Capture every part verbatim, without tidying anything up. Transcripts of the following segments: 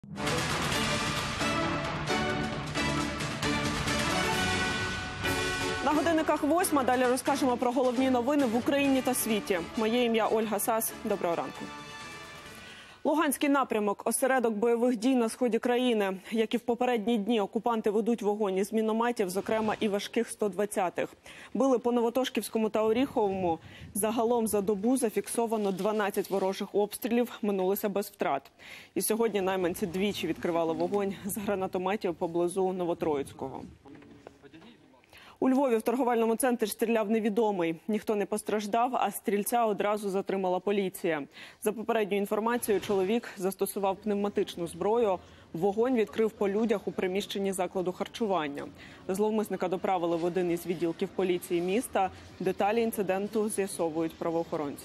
На годинниках восьма. Далі розкажемо про головні новини в Україні та світі. Моє ім'я Ольга Сас. Доброго ранку. Луганський напрямок – осередок бойових дій на сході країни. Як і в попередні дні, окупанти ведуть вогонь із мінометів, зокрема і важких сто двадцятих. Били по Новотошківському та Оріховому. Загалом за добу зафіксовано дванадцять ворожих обстрілів, минулося без втрат. І сьогодні найманці двічі відкривали вогонь з гранатометів поблизу Новотроїцького. У Львові в торговельному центрі стріляв невідомий. Ніхто не постраждав, а стрільця одразу затримала поліція. За попередньою інформацією, чоловік застосував пневматичну зброю. Вогонь відкрив по людях у приміщенні закладу харчування. Зловмисника доправили в один із відділків поліції міста. Деталі інциденту з'ясовують правоохоронці.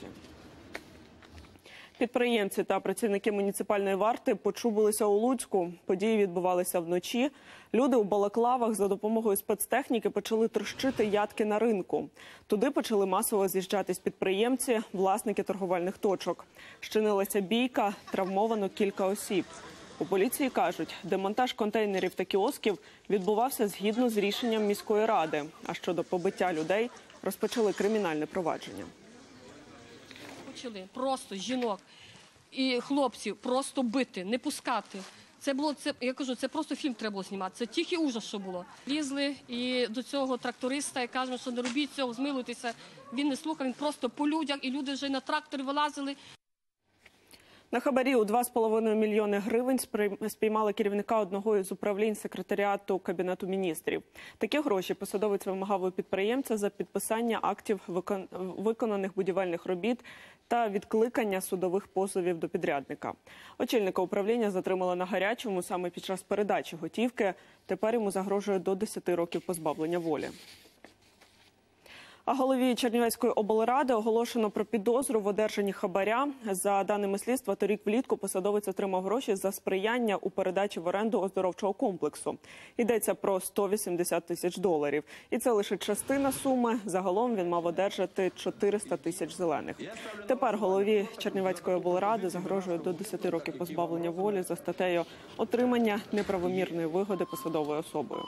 Підприємці та працівники муніципальної варти почубилися у Луцьку. Події відбувалися вночі. Люди у балаклавах за допомогою спецтехніки почали трощити ядки на ринку. Туди почали масово з'їжджатись підприємці, власники торговельних точок. Щинилася бійка, травмовано кілька осіб. У поліції кажуть, демонтаж контейнерів та кіосків відбувався згідно з рішенням міської ради. А щодо побиття людей, розпочали кримінальне провадження. Просто жінок і хлопців просто бити, не пускати. Це було, це, я кажу, це просто фільм треба було знімати. Це тільки ужас, що було. Лізли і до цього тракториста, і кажемо, що не робіть цього, змилуйтеся. Він не слухав, він просто по людях, і люди вже на трактор вилазили. На хабарі у два з половиною мільйони гривень спіймали керівника одного із управлінь секретаріату Кабінету міністрів. Такі гроші посадовець вимагав у підприємця за підписання актів виконаних будівельних робіт та відкликання судових позовів до підрядника. Очільника управління затримали на гарячому саме під час передачі готівки. Тепер йому загрожує до десяти років позбавлення волі. А голові Чернівецької облради оголошено про підозру в одержанні хабаря. За даними слідства, торік влітку посадовець отримав гроші за сприяння у передачі в оренду оздоровчого комплексу. Йдеться про сто вісімдесят тисяч доларів. І це лише частина суми. Загалом він мав одержати чотириста тисяч зелених. Тепер голові Чернівецької облради загрожує до десяти років позбавлення волі за статтею «Отримання неправомірної вигоди посадовою особою».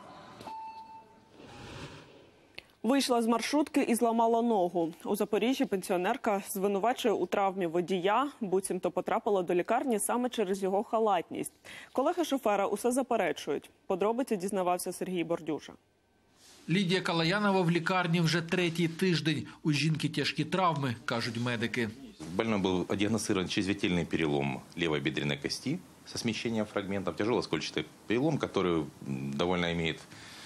Вийшла з маршрутки і зламала ногу. У Запоріжжі пенсіонерка звинувачує у травмі водія, буцімто потрапила до лікарні саме через його халатність. Колеги шофера усе заперечують. Подробиці дізнавався Сергій Бордюжа. Лідія Калаянова в лікарні вже третій тиждень. У жінки тяжкі травми, кажуть медики. Больной был диагностирован чрезвычайный перелом левой бедренной кости со смещением фрагментов, тяжелоскольчатый перелом, который довольно имеет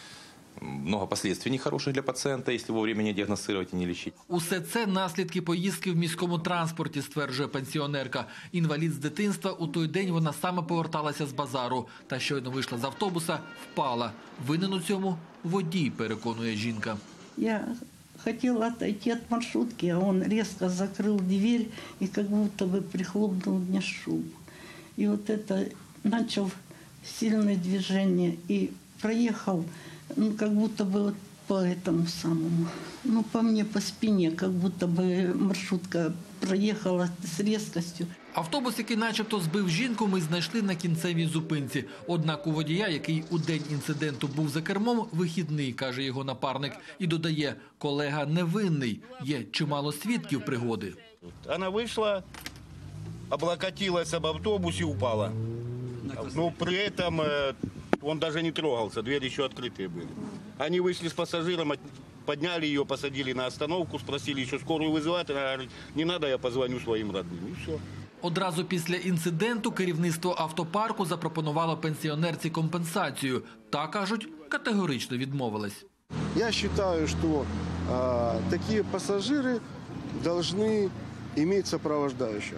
много последствий нехороших для пацієнта, якщо вовремя не діагностувати і не лічити. Усе це наслідки поїздки в міському транспорті, стверджує пенсіонерка. Інвалід з дитинства, у той день вона саме поверталася з базару. Та щойно вийшла з автобуса, впала. Винен у цьому водій, переконує жінка. Я хотела отойти от маршрутки, а он резко закрыл дверь и как будто бы прихлопнул мне шубу. И вот это начал сильное движение и проехал. Ну, как будто бы вот по этому самому, ну, по мне, по спине, как будто бы маршрутка проехала с резкостью. Автобус, який начебто збив жінку, ми знайшли на кінцевій зупинці. Однак у водія, який у день інциденту був за кермом, вихідний, каже його напарник. І додає, колега невинний, є чимало свідків пригоди. Вона вийшла, облокотилась об автобус і упала. Ну, при цьому он даже не трогался, двери еще открытые были. Они вышли с пассажиром, подняли ее, посадили на остановку, спросили еще скорую вызывать. Она говорит, не надо, я позвоню своим родным. И все. Одразу після інциденту керівництво автопарку запропонувало пенсіонерці компенсацію. Та, кажуть, категорично відмовилась. Я вважаю, що а, такі пасажири повинні мати супроводжуючого.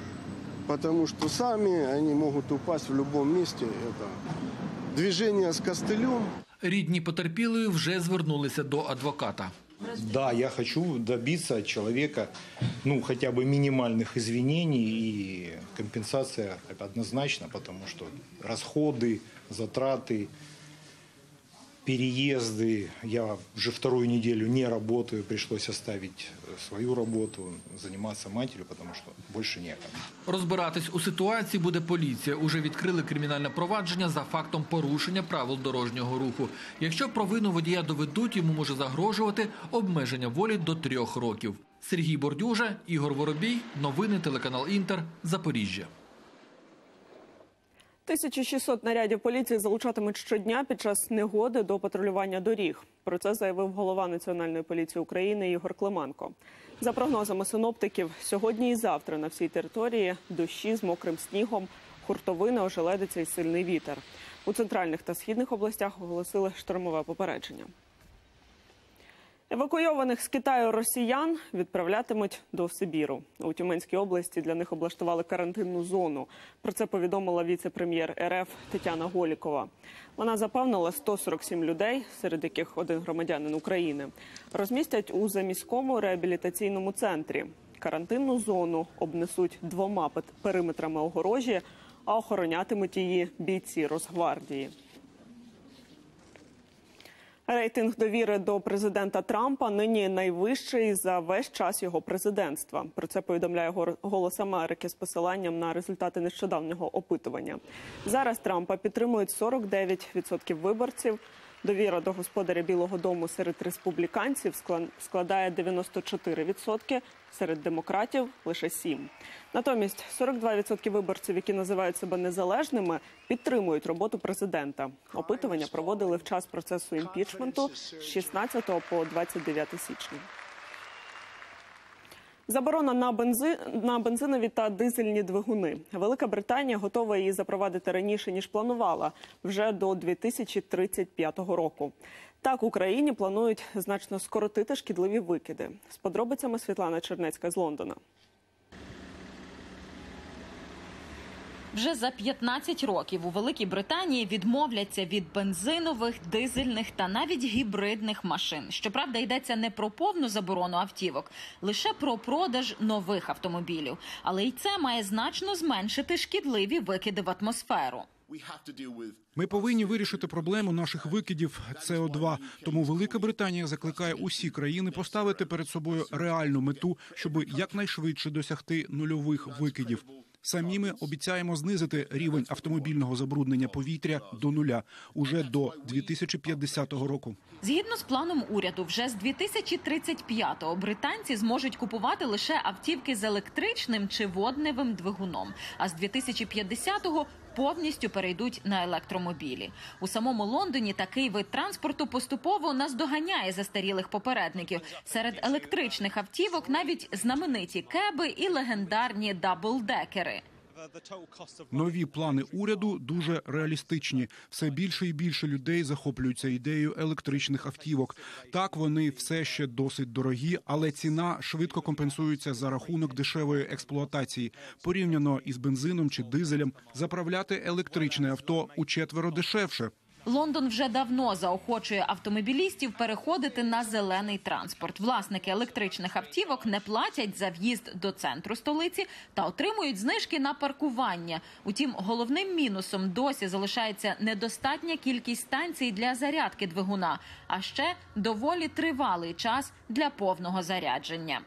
Потому что сами они могут упасть в любом месте. Это движение с костылем. Рідні потерпілої вже звернулися до адвоката. Да, я хочу добиться от человека, ну, хотя бы минимальных извинений, и компенсация однозначно, потому что расходы, затраты переезды. Я уже вторую неделю не работаю, пришлось оставить свою работу, заниматься матерью, потому что больше некому. Розбиратись у ситуації буде поліція. Уже відкрили кримінальне провадження за фактом порушення правил дорожнього руху. Якщо провину водія доведуть, йому може загрожувати обмеження волі до трьох років. Сергій Бордюжа, Ігор Воробій, новини, телеканал Інтер, Запоріжжя. тисяча шістсот нарядів поліції залучатимуть щодня під час негоди до патрулювання доріг. Про це заявив голова Національної поліції України Ігор Клименко. За прогнозами синоптиків, сьогодні і завтра на всій території дощі з мокрим снігом, хуртовина, ожеледиця і сильний вітер. У центральних та східних областях оголосили штормове попередження. Евакуйованих з Китаю росіян відправлятимуть до Сибіру. У Тюменській області для них облаштували карантинну зону. Про це повідомила віце-прем'єр ер еф Тетяна Голікова. Вона запевнила, сто сорок сім людей, серед яких один громадянин України, розмістять у заміському реабілітаційному центрі. Карантинну зону обнесуть двома периметрами огорожі, а охоронятимуть її бійці Росгвардії. Рейтинг довіри до президента Трампа нині найвищий за весь час його президентства. Про це повідомляє «Голос Америки» з посиланням на результати нещодавнього опитування. Зараз Трампа підтримують сорок дев'ять відсотків виборців. Довіра до господаря Білого дому серед республіканців складає дев'яносто чотири відсотки, серед демократів – лише сім. Натомість сорок два відсотки виборців, які називають себе незалежними, підтримують роботу президента. Опитування проводили в час процесу імпічменту з шістнадцятого по двадцять дев'яте січня. Заборона на, бензи... на бензинові та дизельні двигуни. Велика Британія готова її запровадити раніше, ніж планувала, вже до дві тисячі тридцять п'ятого року. Так, Україні планують значно скоротити шкідливі викиди. З подробицями Світлана Чернецька з Лондона. Вже за п'ятнадцять років у Великій Британії відмовляться від бензинових, дизельних та навіть гібридних машин. Щоправда, йдеться не про повну заборону автівок, лише про продаж нових автомобілів. Але й це має значно зменшити шкідливі викиди в атмосферу. Ми повинні вирішити проблему наших викидів С О два. Тому Велика Британія закликає усі країни поставити перед собою реальну мету, щоб якнайшвидше досягти нульових викидів. Самі ми обіцяємо знизити рівень автомобільного забруднення повітря до нуля уже до дві тисячі п'ятдесятого року. Згідно з планом уряду, вже з дві тисячі тридцять п'ятого британці зможуть купувати лише автівки з електричним чи водневим двигуном, а з дві тисячі п'ятдесятого повністю перейдуть на електромобілі. У самому Лондоні такий вид транспорту поступово наздоганяє застарілих попередників. Серед електричних автівок навіть знамениті кеби і легендарні даблдекери. Нові плани уряду дуже реалістичні. Все більше і більше людей захоплюються ідеєю електричних автівок. Так, вони все ще досить дорогі, але ціна швидко компенсується за рахунок дешевої експлуатації. Порівняно із бензином чи дизелем, заправляти електричне авто учетверо дешевше. Лондон вже давно заохочує автомобілістів переходити на зелений транспорт. Власники електричних автівок не платять за в'їзд до центру столиці та отримують знижки на паркування. Утім, головним мінусом досі залишається недостатня кількість станцій для зарядки двигуна, а ще доволі тривалий час для повного зарядження.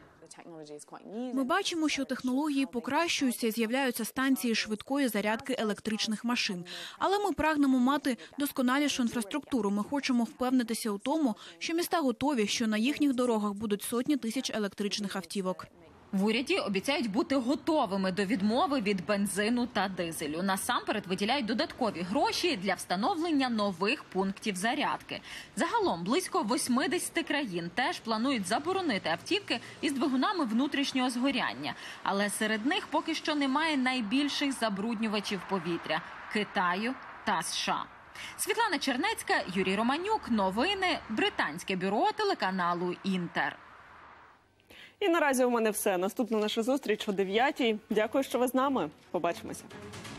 Ми бачимо, що технології покращуються, з'являються станції швидкої зарядки електричних машин. Але ми прагнемо мати досконалішу інфраструктуру. Ми хочемо впевнитися у тому, що міста готові, що на їхніх дорогах будуть сотні тисяч електричних автівок. В уряді обіцяють бути готовими до відмови від бензину та дизелю. Насамперед виділяють додаткові гроші для встановлення нових пунктів зарядки. Загалом близько восьмидесяти країн теж планують заборонити автівки із двигунами внутрішнього згоряння. Але серед них поки що немає найбільших забруднювачів повітря – Китаю та США. Світлана Чернецька, Юрій Романюк. Новини. Британське бюро телеканалу Інтер. І наразі у мене все. Наступна наша зустріч о дев'ятій. Дякую, що ви з нами. Побачимося.